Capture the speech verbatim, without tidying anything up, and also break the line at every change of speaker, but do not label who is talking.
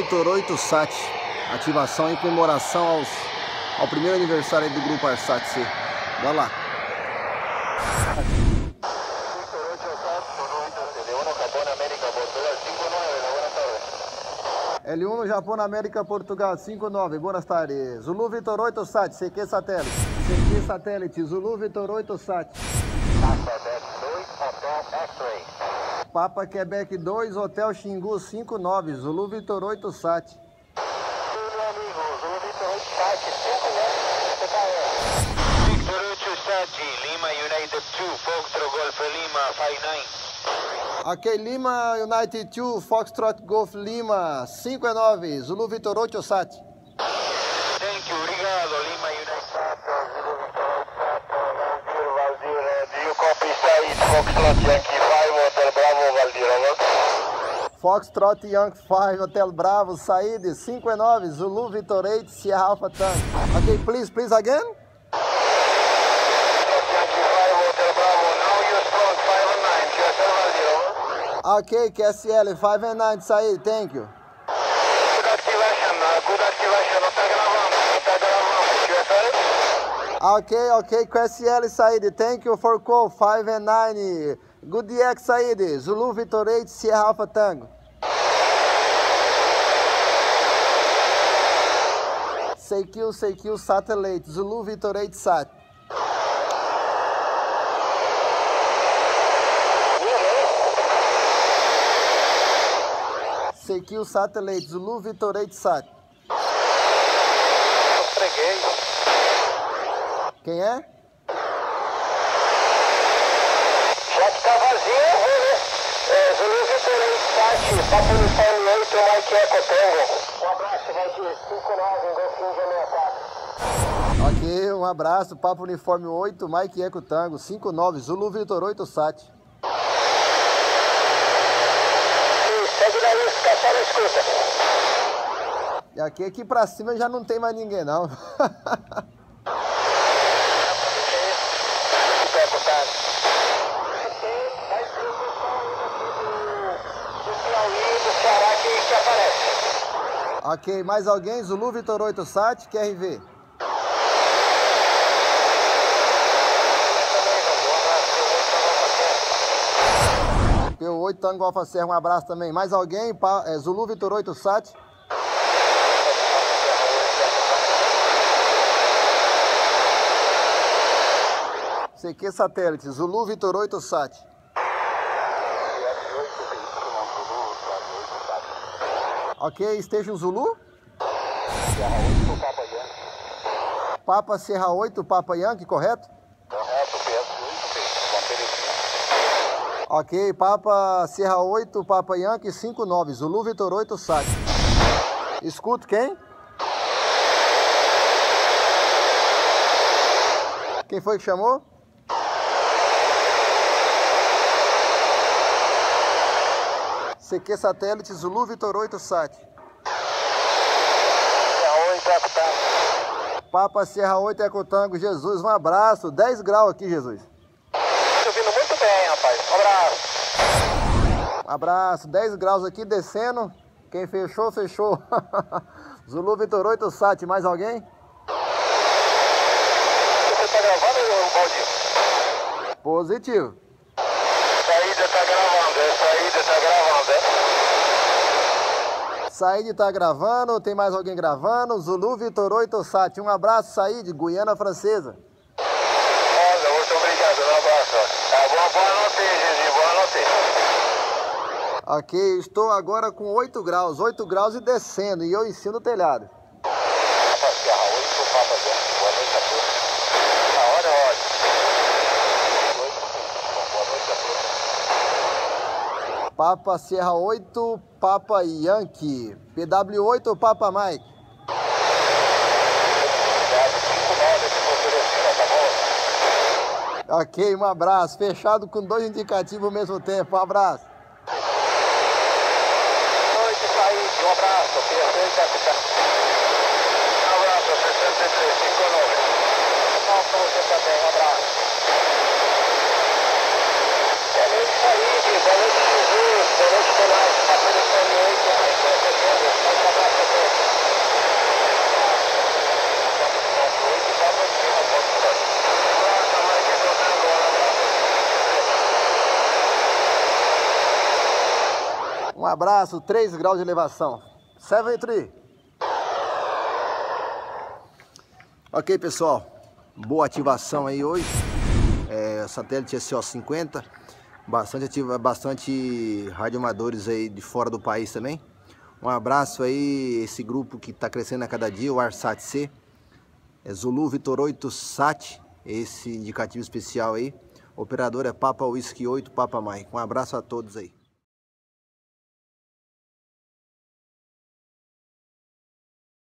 Vitor oito Sat. Ativação em comemoração aos, ao primeiro aniversário do grupo Arsat C. Bora lá. L um no Japão, na América, Portugal, cinco nove, boas tardes. Zulu Vitor oito Sat, C Q satélite. C Q satélite, Zulu Vitor oito Sat. Papa Quebec dois, Hotel Xingu cinco nove, Zulu Vitor oito Sat.
Meu amigo, Zulu Vitor oito Sat, cinco nove, C K R. Vitor oito Sat, Lima United dois, Foxtrot Golf Lima, cinco nove.
Ok, Lima United dois, Foxtrot Golf Lima, cinco nove, Zulu Vitor oito Sat.
Thank you, obrigado, Lima United Zulu Vitor oito Sat, Valdir, Valdir, do you copy Said, Foxtrot Yankee cinco, Hotel Bravo, Valdir, over?
Foxtrot Yankee cinco, Hotel Bravo, Said, cinco nove, Zulu Vitor oito, Sierra Alpha Tango. Ok, please, please again? Ok, Q S L cinco nove, Said, thank you.
Good activation, good activation, não tá gravando, não tá gravando, Q S L?
Ok, ok, Q S L Said, thank you for call cinco nove. Good D X Said, Zulu Vitor oito, Sierra Alpha Tango. C Q, C Q Satellite, Zulu Vitor oito Sat. C Q Satellite, Zulu Vitor oito Sat.
Eu freguei.
Quem é?
Já que tá vazio, eu vou, né? É, Zulu Vitor oito Sat, Papo Uniforme oito, Mike Eco Tango. Um abraço, Valdir, cinco nove, Golfinho G sessenta e quatro.
Ok, um abraço, Papo Uniforme oito, Mike Eco Tango, cinco nove, Zulu Vitor oito Sat.
Segue daí, fica só na escuta.
E aqui, aqui pra cima já não tem mais ninguém, não. Ok, mais alguém? Zulu Vitor oito Sat, Q R V. P oito Tango Alfa Serra, um abraço também. Mais alguém? Pa, é, Zulu Vitor oito Sat. C Q satélite, Zulu Vitor oito Sat. Ok, Station Zulu. Papa Serra oito, Papa Yankee, correto?
Correto, P S oito,
Ok, Papa Serra oito, Papa Yankee cinco nove, Zulu Vitor oito Sat. Escuto quem? Quem foi que chamou? C Q satélite, Zulu Vitor oito Sat.
Serra oito, Eco Tango.
Papa Serra oito, Eco Tango, Jesus, um abraço. dez graus aqui, Jesus.
Tô ouvindo muito bem, rapaz. Um abraço.
Um abraço, dez graus aqui descendo. Quem fechou, fechou. Zulu Vitor oito Sat, mais alguém?
Você tá gravando, Valdir?
Positivo.
Saída tá gravando, é saída tá gravando, é?
Said tá gravando, tem mais alguém gravando? Zulu Vitor oito Sat, um abraço, Said, Guiana Francesa.
Olha, muito obrigado, um abraço. Tá bom, boa noite, Gigi, boa noite.
Ok, estou agora com oito graus, oito graus e descendo, e eu em cima do telhado.
Papa Serra oito, Papa Yankee, boa noite a todos. Na hora é ótimo. Boa noite a todos.
Papa Serra oito, Papa Yankee. P W oito, Papa Mike. Ok, um abraço. Fechado com dois indicativos ao mesmo tempo. Um abraço.
Boa noite, Said. Um abraço. P S oito, capitão. Um abraço, sessenta e três, cinco nove. Não, pra você também. Um abraço. Boa noite, Said. Boa noite, Jesus. Boa noite, Penal. Papo Uniforme oito, Mike Eco
Um abraço, três graus de elevação. sete três. Ok, pessoal. Boa ativação aí hoje. É, satélite S O cinquenta. Bastante ativa, bastante radioamadores aí de fora do país também. Um abraço aí, esse grupo que está crescendo a cada dia, o ARSAT C. É Zulu Vitor oito Sat, esse indicativo especial aí. Operador é Papa Whisky oito Papa Mike. Um abraço a todos aí.